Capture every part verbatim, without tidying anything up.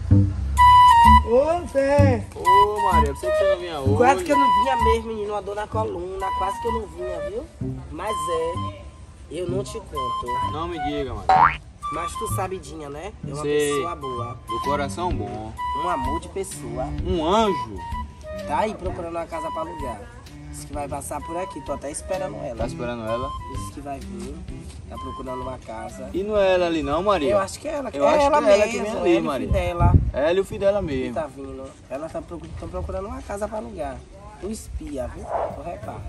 Ô, Zé! Ô, Maria, você que você não vinha hoje? Quase que eu não vinha mesmo, menino, uma dor na coluna, quase que eu não vinha, viu? Mas é, eu não te conto. Não me diga, Maria. Mas tu sabidinha, né? É uma Sei. pessoa boa. Do coração bom. Um amor de pessoa. Um anjo. Tá aí procurando uma casa pra alugar. Diz que vai passar por aqui, tô até esperando ela. Tá esperando ela? Diz que vai vir, tá procurando uma casa. E não é ela ali não, Maria? Eu acho que é ela, Eu é acho ela que é ela mesmo, que vem ali, ela e o Maria. filho dela. Ela e o filho dela Que mesmo. tá vindo. Ela tá procurando, tão procurando uma casa pra alugar. Tu espia, viu? Tu repara.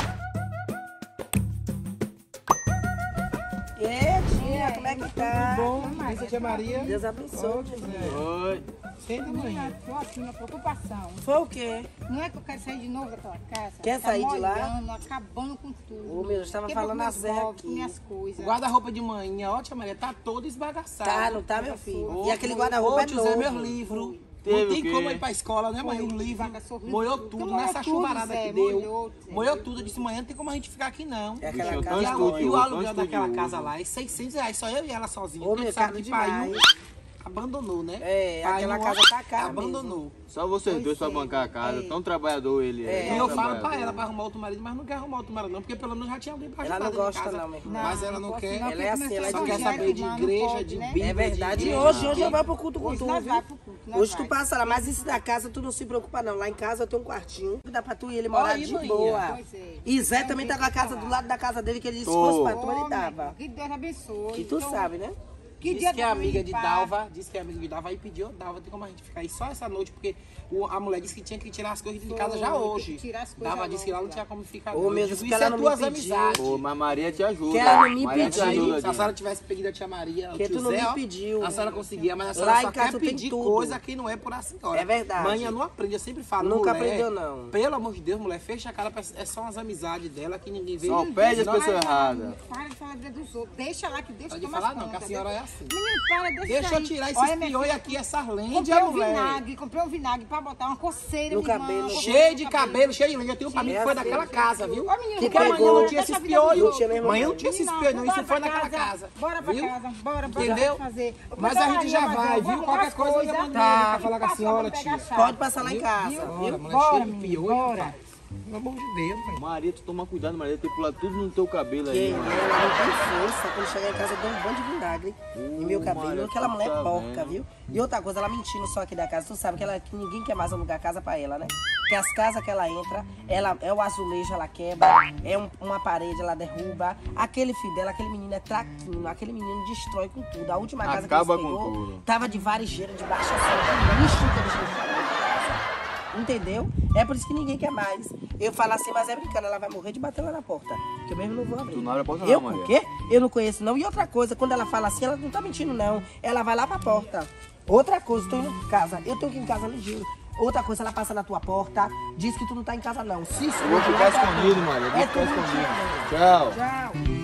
E tia, como é que tá? Tudo bom? Isso, tia Maria. Deus abençoe. Oi. Senta, mãe. Tô aqui na preocupação. Foi o quê? Não é que eu quero sair de novo daquela casa. Quer Tá sair de lá? molhando, acabando com tudo. Ô, meu, eu estava Quebrou falando com a meus Zé móveis, aqui. com minhas coisas. O guarda-roupa de manhã, ó, tia Maria, tá todo esbagaçado. Tá, não tá, meu filho? Ô, E aquele guarda-roupa é ô, tio Zé, novo. meus livros. Teve Não o tem quê? como ir pra escola, né, mãe? O livro Vaca sorrindo. molhou tudo Molhou nessa tudo, chuvarada Zé, que deu. molhou, Zé. Molhou tudo. Eu disse, manhã não tem como a gente ficar aqui, não. É aquela Bichinho tão casa E, a- estudioso, e o tão aluguel daquela estudioso. casa lá é seiscentos reais, só eu e ela sozinha. Ô, Porque meu, sabe caro que pai demais. abandonou, né? É, Pai aquela não casa tá cara abandonou. Só vocês dois pra é. bancar a casa. É. Tão trabalhador ele é. É. E tão eu falo pra trabalhador. ela pra arrumar outro marido, mas não quer arrumar outro marido não, porque pelo menos já tinha alguém pra Ela ajudar não dentro de gosta casa. não, meu irmão. Mas ela não gosto quer. não, Ela porque é assim, começou ela é a Só só quer dinheiro saber de que manda, igreja, não pode, de né? Bíblia. É verdade. de E igreja. hoje, hoje eu vou pro culto com Hoje tu, nós viu? vai pro culto, nós Hoje tu vai. passa lá, mas isso da casa tu não se preocupa não. Lá em casa eu tenho um quartinho que dá pra tu e ele morar Aí, de maninha. boa. Pois é. E Zé Não também tem tá com a que casa falar. do lado da casa dele, que ele disse que Tô. fosse pra tu, ele Ô, dava. meu, que Deus abençoe. Que tu Então, sabe, né? Que Diz dia que é tu amiga de limpar? Dalva, disse que é amiga de Dalva, aí pediu, Dalva, tem como a gente ficar aí só essa noite, porque o- a mulher disse que tinha que tirar as coisas de Foi, casa já tem que hoje. tirar as coisas Dalva disse que lá não logo, tinha como ficar. Ô, não. meu Eu Deus, digo, que isso ela é não me tuas pediu. amizades. Pô, mas Maria te ajuda. Que ela não me Maria te pediu. ajuda, Se a Dinho. senhora tivesse pedido a tia Maria, o Que tio tu não Zé, me ó, pediu. a senhora conseguia, mas a Lá senhora em só casa quer tem pedir tudo. coisa que não é por a senhora. É verdade. Manhã não aprende, eu sempre falo, Nunca mulher, aprendeu, não. Pelo amor de Deus, mulher, fecha a cara, pra- é só umas amizades dela que ninguém vê. Só pede as Não, pessoas Para, erradas. Para de falar dos outros. Deixa lá que Deus Pode toma as falar não, que contas, a senhora viu? é assim. Menino, para, deixa Deixa eu aí. tirar Olha, esses minha piolhos filha, aqui, essas lentes, Comprei um mulher. vinagre, comprei um vinagre pra botar uma coceira No minha irmã, cabelo. comprei Cheio um de cabelo, cheio de lente. Eu tenho pra mim que foi assim. daquela casa, viu? Ó, menino, Que bora, pegou. bora, Não tinha deixa a esses vida dos piolhos. outros. tinha mesmo Manhã não não. tinha esses Menina, piolhos, não. Isso bora foi pra naquela casa. Bora pra viu? casa, bora, bora Entendeu? fazer. Mas a gente já vai, viu? Qualquer coisa eu ia mandar pra falar com a senhora, tia. Pode passar lá em casa, Bora, viu? mulher, Bora, cheio de menino, piolho. bora. rapaz. Pelo amor de Deus, pai. Maria, tu toma cuidado, Maria. Tem pulado tudo no teu cabelo aí. Quem? mano. Ela não tem força. Quando chegar em casa, eu dou um banho de vinagre em meu cabelo. Maria, Aquela tu mulher tá porca, vendo? viu? E outra coisa, ela mentindo só aqui da casa. Tu sabe que, ela, que ninguém quer mais alugar casa pra ela, né? Que as casas que ela entra, ela, é o azulejo, ela quebra. É um- uma parede, ela derruba. Aquele filho dela, aquele menino é traquinho. Aquele menino destrói com tudo. A última casa Acaba que eles com pegou, tudo. tava de varejeira, de baixa de lixo que eles deixaram. Entendeu? É por isso que ninguém quer mais. Eu falo assim, mas é brincando, ela vai morrer de bater lá na porta. Que eu mesmo não vou abrir. Tu não abre a porta Eu não, por Maria. quê? Eu não conheço não. E outra coisa, quando ela fala assim, ela não tá mentindo não. Ela vai lá pra porta. Outra coisa, tô indo em casa. Eu tô aqui em casa ligeiro. Outra coisa, ela passa na tua porta, diz que tu não tá em casa não. Se isso Eu vou ficar escondido, Maria. Eu vou É ficar tudo escondido. mentira. Tchau. Tchau.